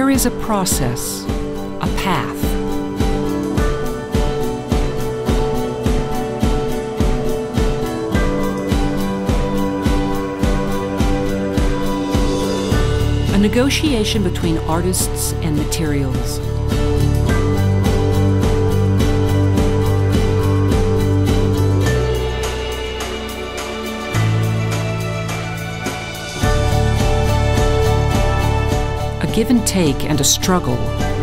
There is a process, a path. A negotiation between artists and materials. A give and take and a struggle.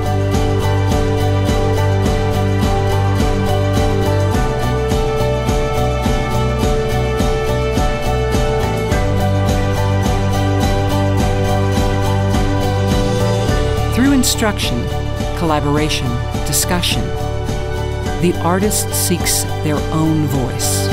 Through instruction, collaboration, discussion, the artist seeks their own voice.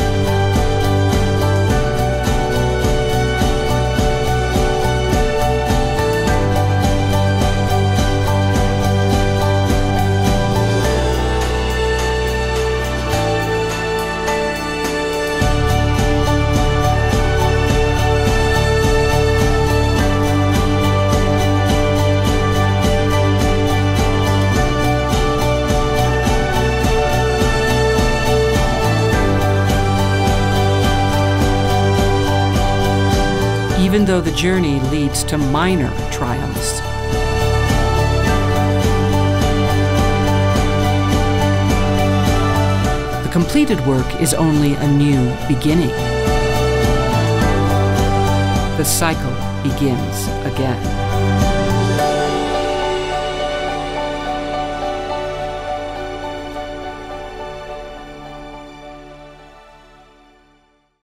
Even though the journey leads to minor triumphs. The completed work is only a new beginning. The cycle begins again.